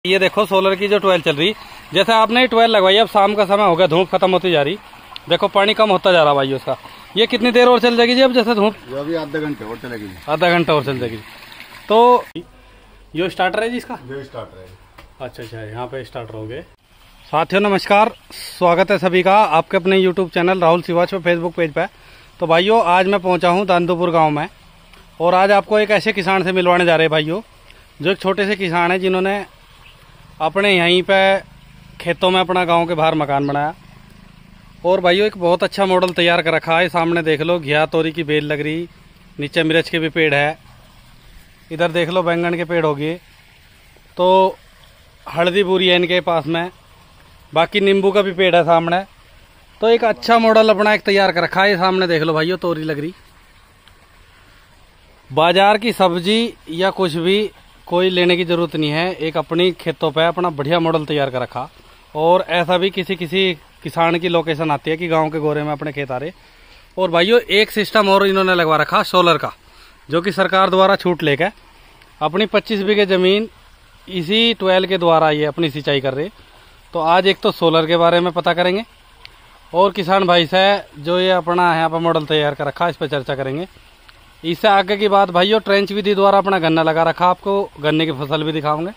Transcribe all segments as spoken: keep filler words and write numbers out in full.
ये देखो सोलर की जो ट्वेल्व चल रही, जैसे आपने ट्वेल्व लगवाई, अब शाम का समय हो गया, धूप खत्म होती जा रही, देखो पानी कम होता जा रहा भाई उसका। ये कितनी देर और चल जाएगी जी अब, जैसे धूप? अभी आधा घंटे और चलेगी। आधा घंटा और चल जाएगी। तो ये स्टार्टर है जी इसका? ये स्टार्टर है। अच्छा अच्छा, यहाँ पे स्टार्टर हो गए। साथियों नमस्कार, स्वागत है सभी का आपके अपने यूट्यूब चैनल राहुल शिवाच पे फेसबुक पेज पे। तो भाइयों आज मैं पहुंचा हूं दांदूपुर गांव में, और आज आपको एक ऐसे किसान से मिलवाने जा रहे हैं भाइयों, जो एक छोटे से किसान है जिन्होंने अपने यहीं पे खेतों में अपना गांव के बाहर मकान बनाया। और भाइयों एक बहुत अच्छा मॉडल तैयार कर रखा है। सामने देख लो घिया तोरी की बेल लग रही, नीचे मिर्च के भी पेड़ है, इधर देख लो बैंगन के पेड़ हो गए, तो हल्दी बूरी है इनके पास में, बाकी नींबू का भी पेड़ है सामने। तो एक अच्छा मॉडल अपना एक तैयार कर रखा है। सामने देख लो भाइयों तोरी लग रही। बाजार की सब्जी या कुछ भी कोई लेने की जरूरत नहीं है, एक अपनी खेतों पे अपना बढ़िया मॉडल तैयार कर रखा। और ऐसा भी किसी किसी किसान की लोकेशन आती है कि गांव के गोरे में अपने खेत आ रहे। और भाइयों एक सिस्टम और इन्होंने लगवा रखा सोलर का, जो कि सरकार द्वारा छूट लेकर अपनी पच्चीस बीघे जमीन इसी ट्वेल्व के द्वारा ये अपनी सिंचाई कर रहे। तो आज एक तो सोलर के बारे में पता करेंगे, और किसान भाई से जो ये अपना यहाँ पर मॉडल तैयार कर रखा इस पर चर्चा करेंगे। इससे आगे की बात भाइयों, ट्रेंच विधि द्वारा अपना गन्ना लगा रखा, आपको गन्ने की फसल भी दिखाऊंगे।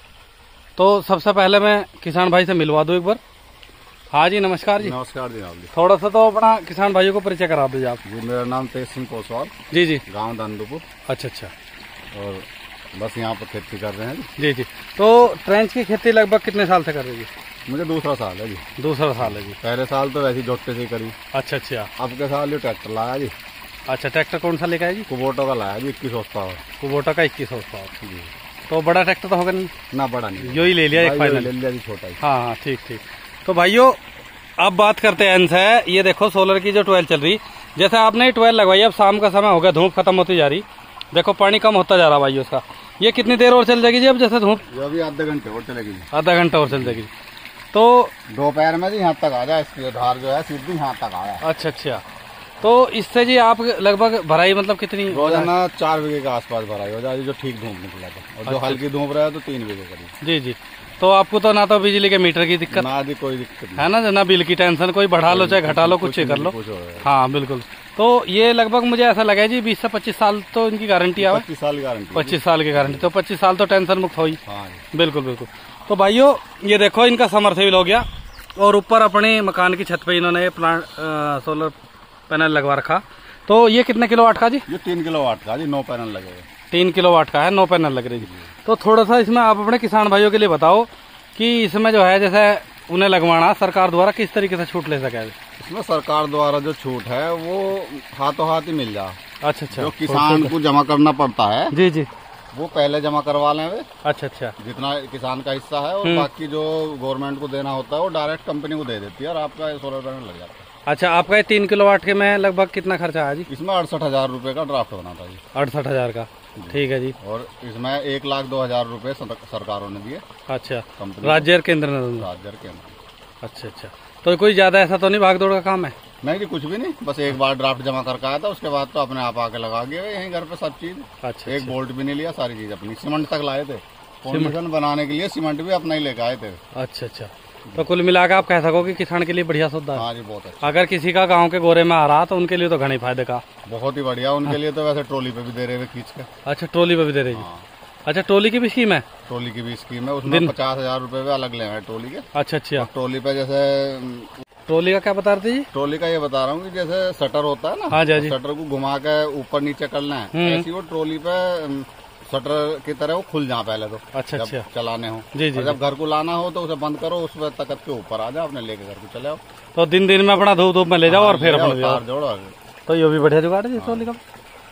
तो सबसे पहले मैं किसान भाई से मिलवा दूं एक बार। हाँ जी नमस्कार जी। नमस्कार जी। आप थोड़ा सा तो अपना किसान भाइयों को परिचय करा दीजिए आप। जी मेरा नाम तेज सिंह कोसवाल। जी जी। गांव दांदूपुर। अच्छा अच्छा। और बस यहाँ पर खेती कर रहे हैं। जी जी। तो ट्रेंच की खेती लगभग कितने साल से कर रही है? मुझे दूसरा साल है जी। दूसरा साल है जी। पहले साल तो वैसे जोते से करी। अच्छा अच्छा। अब के साल ये ट्रैक्टर लाया जी। अच्छा, ट्रैक्टर कौन सा लेकर आया जी? कुबोटा का लाया जी, इक्कीस हॉर्स पावर। कुबोटा का इक्कीस हॉर्स पावर जी। तो बड़ा ट्रैक्टर तो होगा नहीं ना? बड़ा नहीं, यो ही ले लिया एक फाइनल। ले लिया जी छोटा ही। हाँ हाँ ठीक ठीक। तो भाइयों अब बात करते हैं इनसे। ये देखो सोलर की जो ट्वेल्व चल रही, जैसे आपने ट्वेल्व लगवाई, अब शाम का समय हो गया, धूप खत्म होती जा रही, देखो पानी कम होता जा रहा भाई उसका। ये कितनी देर और चल जाएगी जी अब, जैसे धूप? अभी आधा घंटे और चलेगी। आधा घंटा और चल जाएगी। तो दोपहर में जी यहाँ तक आ जाए, इसकी धार जो है सीधी यहाँ तक आ जाए। अच्छा अच्छा। तो इससे जी आप लगभग भराई मतलब कितनी? रोजाना चार बीघे के आसपास भराई हो जाए, जो ठीक धूप निकला था। और जो अच्छा। हल्की धूप रहा है तो तीन बीघे करीब। जी जी। तो आपको तो ना तो बिजली के मीटर की दिक्कत ना जी, कोई दिक्कत नहीं है ना, ना बिल की टेंशन, कोई बढ़ा लो चाहे घटा लो, कुछ ही कर लो। हाँ बिल्कुल। तो ये लगभग मुझे ऐसा लगा जी बीस से पच्चीस साल तो इनकी गारंटी आवे। पच्चीस साल की गारंटी। पच्चीस साल की गारंटी, तो पच्चीस साल तो टेंशन मुक्त हो ही। हाँ बिल्कुल बिल्कुल। तो भाइयों ये देखो इनका समरसेबल हो गया, और ऊपर अपने मकान की छत पे इन्होंने प्लांट सोलर पैनल लगवा रखा। तो ये कितने किलो वाट का जी? ये तीन किलो वाट का जी, नौ पैनल लगे। तीन किलो वाट का है, नौ पैनल लग रही है। तो थोड़ा सा इसमें आप अपने किसान भाइयों के लिए बताओ कि इसमें जो है जैसे उन्हें लगवाना सरकार द्वारा किस तरीके से छूट ले सके? इसमें सरकार द्वारा जो छूट है वो हाथों हाथ ही मिल जाए। अच्छा अच्छा। जो किसान को जमा करना पड़ता है जी जी, वो पहले जमा करवा लें वे। अच्छा अच्छा। जितना किसान का हिस्सा है, और बाकी जो गवर्नमेंट को देना होता है वो डायरेक्ट कंपनी को दे देती है, और आपका सोलर पैनल लग जाता है। अच्छा, आपका ये तीन किलो वाट के में लगभग कितना खर्चा आया जी? इसमें अड़सठ हजार रूपए का ड्राफ्ट बना था जी। अड़सठ हजार का, ठीक है जी। और इसमें एक लाख दो हजार रूपए सरकारों ने दिए। अच्छा, राज्य और केंद्र ने? राज्य और केंद्र। अच्छा अच्छा। तो कोई ज्यादा ऐसा तो नहीं भाग दौड़ का काम है? नहीं जी, कुछ भी नहीं, बस एक बार ड्राफ्ट जमा करके आया था, उसके बाद तो अपने आप आके लगा गए यहीं घर पे सब चीज। अच्छा। एक बोल्ट भी नहीं लिया, सारी चीज अपनी। सीमेंट तक लाए थे, फाउंडेशन बनाने के लिए सीमेंट भी अपना ही लेके आए थे। अच्छा अच्छा। तो कुल मिलाकर आप कह सको कि किसान के लिए बढ़िया सुविधा है। हाँ जी, बहुत अच्छा। अगर किसी का गांव के गोरे में आ रहा तो उनके लिए तो घने फायदे का। बहुत ही बढ़िया। उनके लिए तो वैसे ट्रॉली पे भी दे रहे हैं खींच के। अच्छा, ट्रॉली पे भी दे रही है? अच्छा, ट्रॉली की भी स्कीम है? ट्रॉली की भी स्कीम है, उसमें पचास हजार रूपए अलग ले ट्रॉली के। अच्छा अच्छा। ट्रॉली पे जैसे ट्रॉली का क्या बता रहे थे जी? ट्रॉली का ये बता रहा हूँ कि जैसे शटर होता है ना, हाँ जी, शटर को घुमा के ऊपर नीचे करना है, ऐसी वो ट्रॉली पे शटर की तरह वो खुल जाए पहले तो। अच्छा अच्छा। चलाने हो जी जी। जब घर को लाना हो तो उसे बंद करो, उस पर तकत के ऊपर आ जाओ, अपने लेके घर को चले आओ। तो दिन दिन में अपना धूप धूप में ले जाओ और फिर अपना तार जोड़ो। तो ये भी बढ़िया जुगाड़ है ट्रॉली का।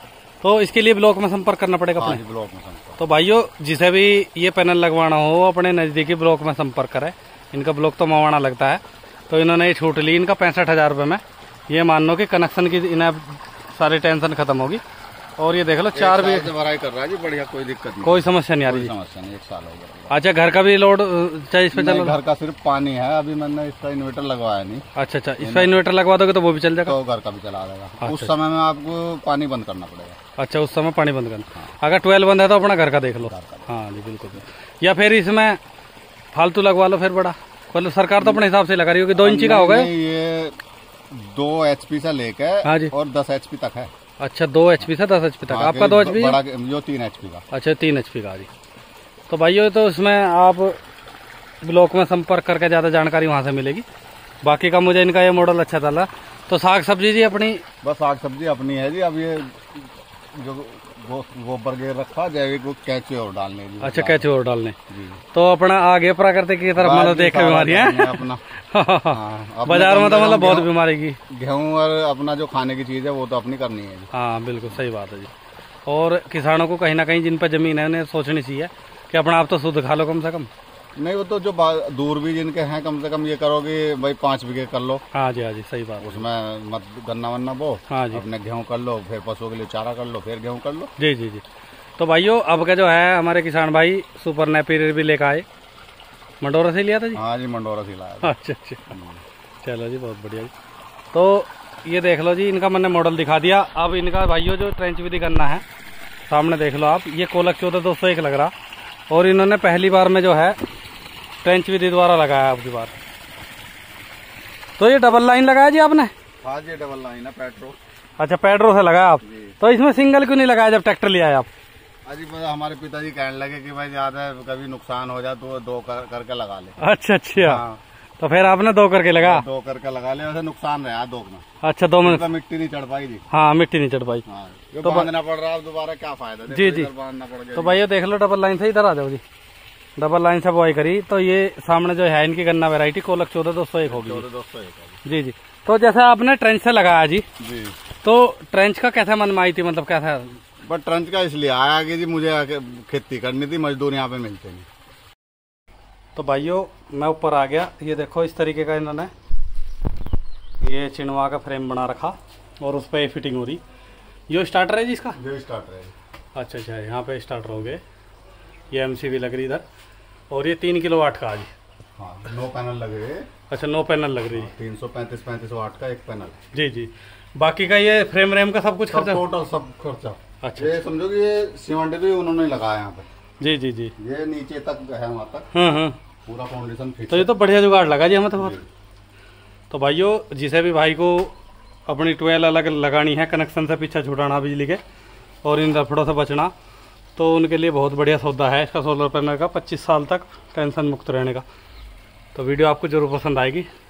तो इसके लिए ब्लॉक में संपर्क करना पड़ेगा अपने? ब्लॉक में संपर्क। तो भाइयों जिसे भी ये पैनल लगवाना हो अपने नजदीकी ब्लॉक में संपर्क करें। इनका ब्लॉक तो मवाना लगता है। तो इन्होंने ये छूट ली इनका पैंसठ हजार रुपये में। ये मान लो कि कनेक्शन की इन्हें सारी टेंशन खत्म होगी। और ये देख लो चार भी भराई कर रहा है जी, बढ़िया, कोई दिक्कत नहीं, कोई समस्या नहीं आ रही। समस्या नहीं, एक साल हो गया। अच्छा, घर का भी लोड चाहिए इस पे? चलो, घर का सिर्फ पानी है, अभी मैंने इसका इन्वर्टर लगवाया नहीं। अच्छा अच्छा, इस पे इन्वर्टर लगवा दोगे तो वो भी चल जाएगा? तो घर का भी चला जाएगा। उस समय में आपको पानी बंद करना पड़ेगा। अच्छा, उस समय पानी बंद करना। अगर ट्वेल्व बंद है तो अपना घर का देख लो। हाँ जी बिल्कुल। या फिर इसमें फालतू लगवा लो फिर बड़ा, मतलब सरकार तो अपने हिसाब से लगा रही होगी। दो इंची का होगा ये, दो एचपी से लेके हाँ जी, और दस एचपी तक है। अच्छा, दो एचपी से दस एचपी तक। हाँ, आपका दो एचपी बड़ा जो तीन एचपी का। अच्छा, तीन एचपी का जी। तो भाइयों तो इसमें आप ब्लॉक में संपर्क करके ज़्यादा जानकारी वहाँ से मिलेगी। बाकी का मुझे इनका ये मॉडल अच्छा चला। तो साग सब्जी जी अपनी, बस साग सब्जी अपनी है जी। अब ये जो गोबर गिर रखा जैविक वो कैचे और डालने जी। अच्छा, कैचे और डालने जी। तो अपना आगे प्राकृतिक की तरफ मतलब देख के बीमारियाँ अपना बाजार में तो मतलब बहुत बीमारी की। गेहूँ और अपना जो खाने की चीज है वो तो अपनी करनी है जी। हाँ बिल्कुल सही बात है जी। और किसानों को कहीं ना कहीं जिन पर जमीन है उन्हें सोचनी चाहिए कि अपना आप तो शुद्ध खा लो कम से कम। नहीं, वो तो जो दूर भी जिनके हैं कम से कम ये करोगे भाई पाँच बीघे कर लो। हाँ जी, हाँ जी, सही बात। उसमें मत गन्ना वन्ना बो, हाँ जी, अपने गेहूं कर लो, फिर पशुओं के लिए चारा कर लो, फिर गेहूं कर लो। जी जी जी। तो भाइयों अब का जो है हमारे किसान भाई सुपर नेपियर भी लेकर आए। मंडोरा से लिया था जी? हाँ जी, मंडोरा से लाया। अच्छा अच्छा, चलो जी, बहुत बढ़िया जी। तो ये देख लो जी, इनका मैंने मॉडल दिखा दिया। अब इनका भाइयों जो ट्रेंच विधि करना है, सामने देख लो आप, ये कोलक चौदह दो सौ एक लग रहा। और इन्होंने पहली बार में जो है ट्रेंच विधि द्वारा लगाया आपकी बार। तो ये डबल लाइन लगाया जी आपने? हाँ जी, डबल लाइन है पेट्रो। अच्छा, पेट्रो से लगाया आप। तो इसमें सिंगल क्यों नहीं लगाया जब ट्रैक्टर ले आए आप? अजी हमारे पिताजी कहने लगे कि भाई ज्यादा कभी नुकसान हो जाए तो दो कर, करके लगा ले। अच्छा अच्छा, हाँ। तो फिर आपने दो करके लगा? दो करके लगा ले, वैसे नुकसान रहा दो में। अच्छा, दो में मिट्टी नहीं चढ़ पाई जी। हाँ, मिट्टी नहीं चढ़ पाई। हाँ, तो बांधना पड़ रहा है दोबारा, क्या फायदा जी जी। तो भाई ये देख लो, डबल लाइन से इधर आ जाओ जी, डबल लाइन से बुआई करी। तो ये सामने जो है इनकी गन्ना वैरायटी कोलक चौदह दो सौ एक होगी। चौदह दो सौ एक जी जी। तो जैसे आपने ट्रेंच से लगाया जी, जी, तो ट्रेंच का कैसा मन में आई थी, मतलब कैसा? बट ट्रेंच का इसलिए आया कि जी मुझे खेती करनी थी, मजदूर यहाँ पे मिलते नहीं। तो भाइयों मैं ऊपर आ गया, ये देखो इस तरीके का इन्होंने ये चिनवा का फ्रेम बना रखा और उस पर फिटिंग हो रही। ये स्टार्टर है जी इसका? जो स्टार्टर है। अच्छा अच्छा, यहाँ पे स्टार्टर हो गए। ये एमसीबी लग रही इधर, और ये तीन किलो वाट का आज। हाँ, नौ पैनल लगे। अच्छा, नौ पैनल लग रही है। तीन सौ पैंतीस पैंतीस वाट का एक पैनल। जी जी। बाकी का ये फ्रेम रेम का सब कुछ खर्चा? टोटल सब खर्चा। अच्छा, ये समझो कि ये सीमेंट भी उन्होंने लगाया यहाँ पे। जी जी जी। ये नीचे तक है, वहाँ तक हाँ हाँ, पूरा फाउंडेशन फिट। तो ये तो बढ़िया जुगाड़ लगा जी हमें तो बहुत। तो भाइयों जिसे भी भाई को अपनी ट्वेल्व अलग लगानी है, कनेक्शन से पीछे छुटाना बिजली के और इन रफड़ों से बचना, तो उनके लिए बहुत बढ़िया सौदा है इसका सोलर पैनल का। पच्चीस साल तक टेंशन मुक्त रहने का। तो वीडियो आपको जरूर पसंद आएगी।